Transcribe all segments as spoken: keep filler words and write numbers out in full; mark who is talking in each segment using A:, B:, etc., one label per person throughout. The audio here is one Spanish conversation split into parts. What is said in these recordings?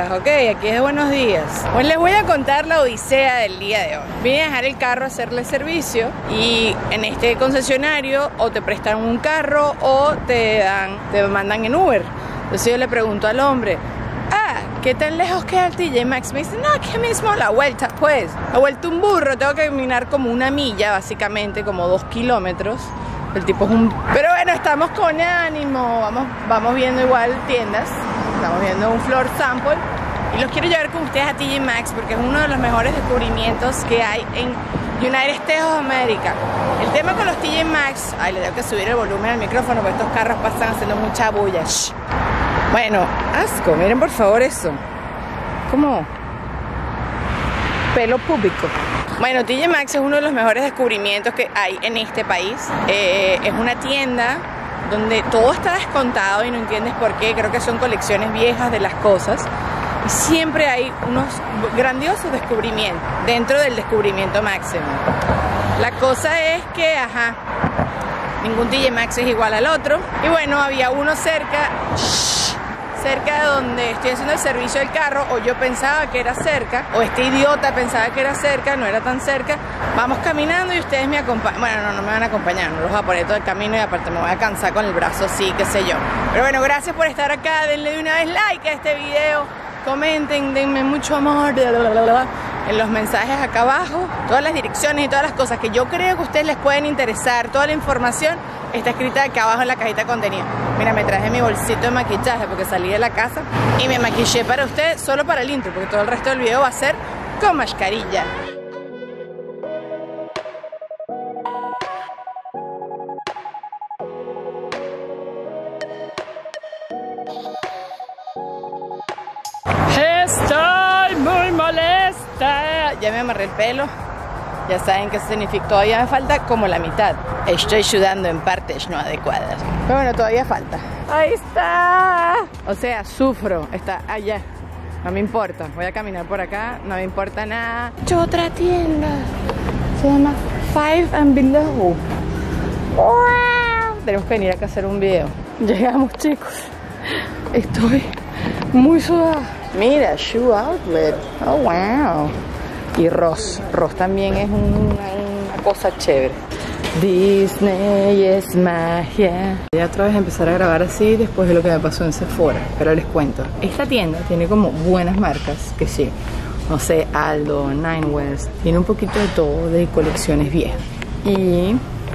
A: días, ok, aquí es de buenos días. Pues les voy a contar la odisea del día de hoy. Vine a dejar el carro a hacerle servicio y en este concesionario o te prestan un carro o te dan, te mandan en Uber. Entonces yo le pregunto al hombre, ah, ¿qué tan lejos queda el T J Maxx? Me dice, no, aquí mismo la vuelta, pues. La vuelta un burro, tengo que caminar como una milla, básicamente, como dos kilómetros. El tipo es un... Pero bueno, estamos con ánimo, vamos, vamos viendo igual tiendas, estamos viendo un floor sample y los quiero llevar con ustedes a T J Maxx porque es uno de los mejores descubrimientos que hay en United States of America. El tema con los T J Maxx, ay, le tengo que subir el volumen al micrófono porque estos carros pasan haciendo mucha bulla. Shh. Bueno, asco, miren por favor eso, como pelo público. Bueno, T J Maxx es uno de los mejores descubrimientos que hay en este país. Eh, es una tienda donde todo está descontado y no entiendes por qué. Creo que son colecciones viejas de las cosas. Y siempre hay unos grandiosos descubrimientos dentro del descubrimiento máximo. La cosa es que, ajá, ningún T J Maxx es igual al otro. Y bueno, había uno cerca... Shh, cerca de donde estoy haciendo el servicio del carro, o yo pensaba que era cerca, o este idiota pensaba que era cerca, no era tan cerca. Vamos caminando y ustedes me acompañan. Bueno, no, no me van a acompañar, no los voy a poner todo el camino y aparte me voy a cansar con el brazo así, qué sé yo. Pero bueno, gracias por estar acá, denle de una vez like a este video, comenten, denme mucho amor, bla, bla, bla, bla, en los mensajes acá abajo, todas las direcciones y todas las cosas que yo creo que a ustedes les pueden interesar, toda la información está escrita acá abajo en la cajita de contenido. Mira, me traje mi bolsito de maquillaje porque salí de la casa y me maquillé para ustedes solo para el intro, porque todo el resto del video va a ser con mascarilla. Estoy muy molesta. Ya me amarré el pelo. Ya saben qué significa. Todavía me falta como la mitad. Estoy sudando en partes no adecuadas. Pero bueno, todavía falta. Ahí está. O sea, sufro. Está allá. No me importa. Voy a caminar por acá. No me importa nada. Otra tienda. Se llama Five and Below. ¡Wow! Tenemos que venir acá a hacer un video. Llegamos, chicos. Estoy muy sudada. Mira, Shoe Outlet. Oh, wow. Y Ross. Ross también es un, una, una cosa chévere. Disney es magia. Voy a otra vez empezar a grabar así después de lo que me pasó en Sephora. Pero les cuento. Esta tienda tiene como buenas marcas. Que sí. No sé, Aldo, Nine West. Tiene un poquito de todo de colecciones viejas. Y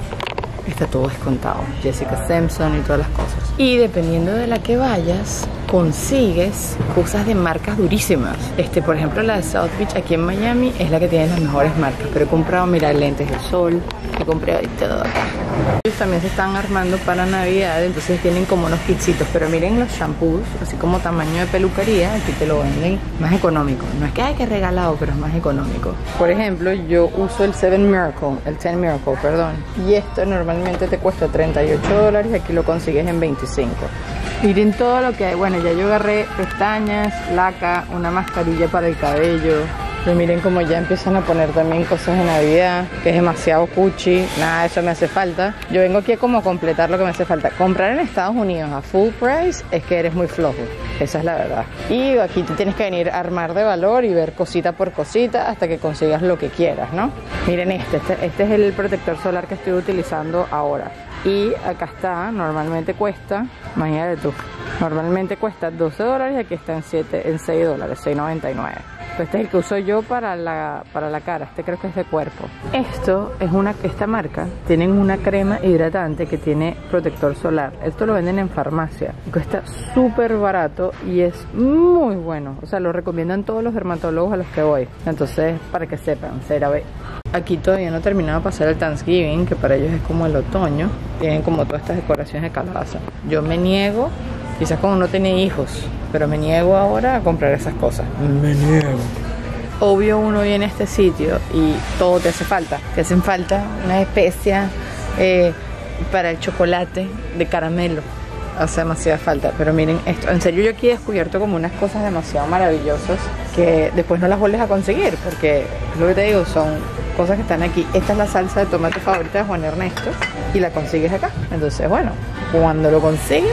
A: está todo descontado. Jessica Simpson y todas las cosas. Y dependiendo de la que vayas, consigues cosas de marcas durísimas. Este, por ejemplo, la de South Beach aquí en Miami es la que tiene las mejores marcas. Pero he comprado, mira, lentes del sol. He comprado y todo acá. Ellos también se están armando para Navidad, entonces tienen como unos kitsitos. Pero miren los shampoos, así como tamaño de peluquería, aquí te lo venden más económico. No es que hay que regalado, pero es más económico. Por ejemplo, yo uso el Seven Miracle, el Ten Miracle, perdón. Y esto normalmente te cuesta treinta y ocho dólares y aquí lo consigues en veinticinco. Miren todo lo que hay. Bueno, ya yo agarré pestañas, laca, una mascarilla para el cabello. Pero miren como ya empiezan a poner también cosas de Navidad, que es demasiado cuchi. Nada de eso me hace falta. Yo vengo aquí a como completar lo que me hace falta. Comprar en Estados Unidos a full price es que eres muy flojo. Esa es la verdad. Y aquí te tienes que venir a armar de valor y ver cosita por cosita hasta que consigas lo que quieras, ¿no? Miren este, este, este es el protector solar que estoy utilizando ahora. Y acá está, normalmente cuesta, imagínate tú, normalmente cuesta doce dólares y aquí está en, siete, en seis dólares, seis noventa y nueve. Este es el que uso yo para la, para la cara, este creo que es de cuerpo. Esto es una, esta marca, tienen una crema hidratante que tiene protector solar. Esto lo venden en farmacia, cuesta súper barato y es muy bueno. O sea, lo recomiendan todos los dermatólogos a los que voy. Entonces, para que sepan, CeraVe. Aquí todavía no he terminado de pasar el Thanksgiving, que para ellos es como el otoño. Tienen como todas estas decoraciones de calabaza. Yo me niego, quizás cuando no tenía hijos, pero me niego ahora a comprar esas cosas. Me niego. Obvio, uno viene a este sitio y todo te hace falta. Te hacen falta una especia eh, para el chocolate de caramelo. Hace demasiada falta. Pero miren esto. En serio, yo aquí he descubierto como unas cosas demasiado maravillosas que después no las vuelves a conseguir. Porque lo que te digo son cosas que están aquí. Esta es la salsa de tomate favorita de Juan Ernesto y la consigues acá. Entonces, bueno, cuando lo consigues,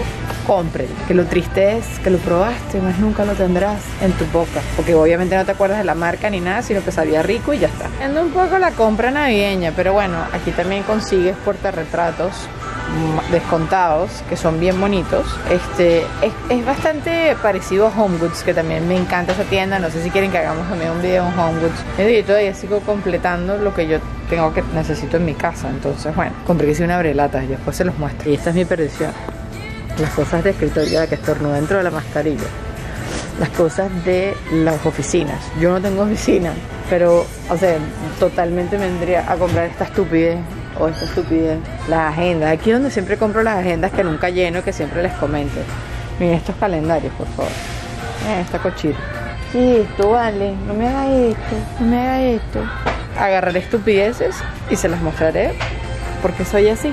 A: compre. Que lo triste es que lo probaste, más nunca lo tendrás en tu boca. Porque obviamente no te acuerdas de la marca ni nada, sino que sabía rico y ya está. Ando un poco la compra navideña, pero bueno, aquí también consigues portarretratos descontados que son bien bonitos. Este es, es bastante parecido a HomeGoods, que también me encanta esa tienda. No sé si quieren que hagamos también un video en HomeGoods. Yo todavía sigo completando lo que yo tengo que necesito en mi casa. Entonces bueno, compré que sí una abrelatas y después se los muestro. Y esta es mi perdición: las cosas de escritorio que estornudo dentro de la mascarilla, las cosas de las oficinas. Yo no tengo oficina, pero o sea, totalmente vendría a comprar esta estupidez o esta estupidez. Las agendas, aquí es donde siempre compro las agendas que nunca lleno, que siempre les comento. Miren estos calendarios, por favor. Miren esta cochita. Sí, esto vale, no me haga esto, no me haga esto. Agarraré estupideces y se las mostraré porque soy así.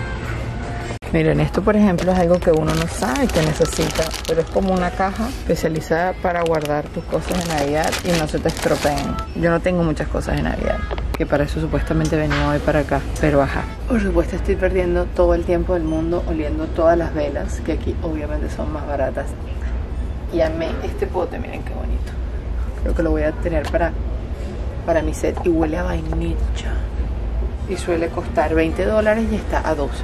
A: Miren, esto por ejemplo es algo que uno no sabe que necesita, pero es como una caja especializada para guardar tus cosas de Navidad y no se te estropeen. Yo no tengo muchas cosas de Navidad, que para eso supuestamente venía hoy para acá, pero ajá. Por supuesto estoy perdiendo todo el tiempo del mundo oliendo todas las velas, que aquí obviamente son más baratas. Y amé este pote, miren qué bonito. Creo que lo voy a tener para, para mi set y huele a vainilla. Y suele costar veinte dólares y está a doce.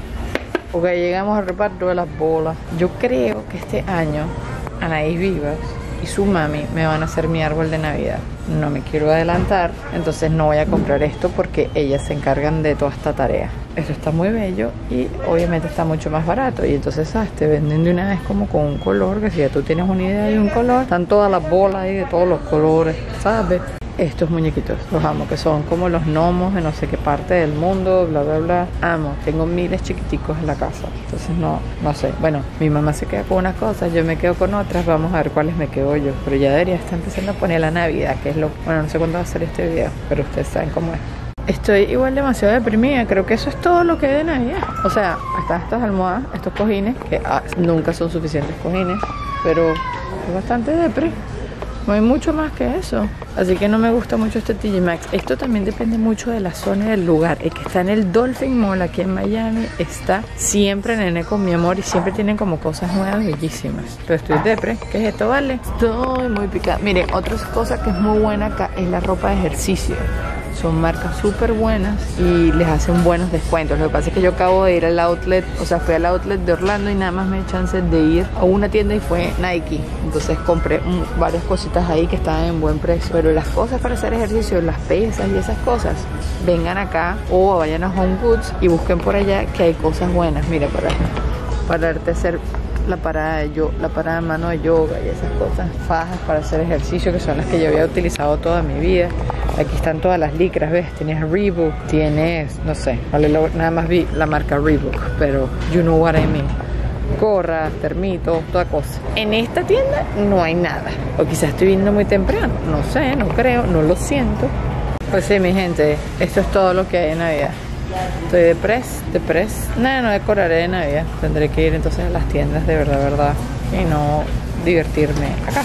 A: Ok, llegamos al reparto de las bolas. Yo creo que este año Anaís Vivas y su mami me van a hacer mi árbol de Navidad. No me quiero adelantar, entonces no voy a comprar esto porque ellas se encargan de toda esta tarea. Esto está muy bello y obviamente está mucho más barato. Y entonces, ¿sabes? Te venden de una vez como con un color, que si ya tú tienes una idea de un color, están todas las bolas ahí de todos los colores, ¿sabes? Estos muñequitos, los amo, que son como los gnomos de no sé qué parte del mundo, bla, bla, bla. Amo, tengo miles chiquiticos en la casa, entonces no, no sé. Bueno, mi mamá se queda con unas cosas, yo me quedo con otras, vamos a ver cuáles me quedo yo. Pero ya debería estar empezando a poner la Navidad, que es lo... Bueno, no sé cuándo va a ser este video, pero ustedes saben cómo es. Estoy igual demasiado deprimida, creo que eso es todo lo que hay de Navidad. O sea, están estas almohadas, estos cojines, que ah, nunca son suficientes cojines, pero es bastante depre. No hay mucho más que eso. Así que no me gusta mucho este T J Maxx. Esto también depende mucho de la zona y del lugar. El que está en el Dolphin Mall aquí en Miami está siempre Nene con mi amor y siempre tienen como cosas nuevas bellísimas. Pero estoy depre. ¿Qué es esto, vale? Estoy muy picada. Miren, otra cosa que es muy buena acá es la ropa de ejercicio. Son marcas súper buenas y les hacen buenos descuentos. Lo que pasa es que yo acabo de ir al outlet, o sea, fui al outlet de Orlando y nada más me di chance de ir a una tienda y fue Nike. Entonces compré un, varias cositas ahí que estaban en buen precio. Pero las cosas para hacer ejercicio, las pesas y esas cosas, vengan acá o vayan a HomeGoods y busquen por allá que hay cosas buenas. Mira, para, para darte a hacer la parada de yo, la parada de mano de yoga y esas cosas, fajas para hacer ejercicio, que son las que yo había utilizado toda mi vida. Aquí están todas las licras, ¿ves? Tienes Reebok, tienes, no sé, vale, lo, nada más vi la marca Reebok, pero you know what I mean. Gorras, termitos, toda cosa. En esta tienda no hay nada, o quizás estoy viendo muy temprano, no sé, no creo, no lo siento. Pues sí, mi gente, esto es todo lo que hay en Navidad. Estoy depres, depres. Nada, no decoraré de Navidad. Tendré que ir entonces a las tiendas de verdad, verdad, y no divertirme acá.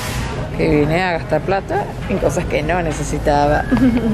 A: Que vine a gastar plata en cosas que no necesitaba.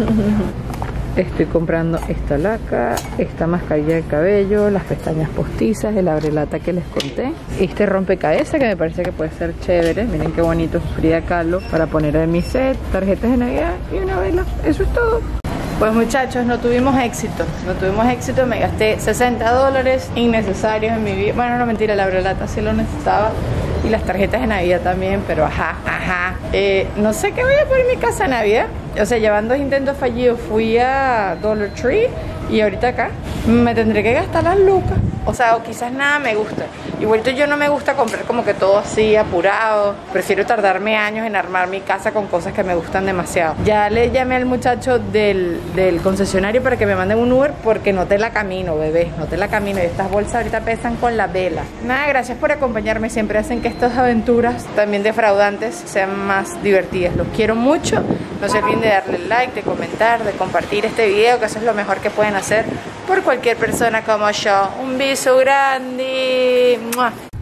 A: Estoy comprando esta laca, esta mascarilla de cabello, las pestañas postizas, el abrelata que les conté, este rompecabezas que me parece que puede ser chévere. Miren qué bonito, Frida Kahlo, para poner en mi set, tarjetas de Navidad y una vela. Eso es todo. Pues muchachos, no tuvimos éxito, no tuvimos éxito, me gasté sesenta dólares innecesarios en mi vida. Bueno, no mentira, la abrelata sí lo necesitaba y las tarjetas de Navidad también, pero ajá, ajá. Eh, no sé qué voy a poner en mi casa de Navidad. O sea, llevando dos intentos fallidos, fui a Dollar Tree y ahorita acá me tendré que gastar las lucas. O sea, o quizás nada me gusta. Igualito yo no me gusta comprar como que todo así apurado. Prefiero tardarme años en armar mi casa con cosas que me gustan demasiado. Ya le llamé al muchacho del, del concesionario para que me manden un Uber porque no te la camino, bebé. No te la camino. Y estas bolsas ahorita pesan con la vela. Nada, gracias por acompañarme. Siempre hacen que estas aventuras también defraudantes sean más divertidas. Los quiero mucho. No se olviden de darle like, de comentar, de compartir este video, que eso es lo mejor que pueden hacer por cualquier persona como yo. Un beso grande. ¡Mua!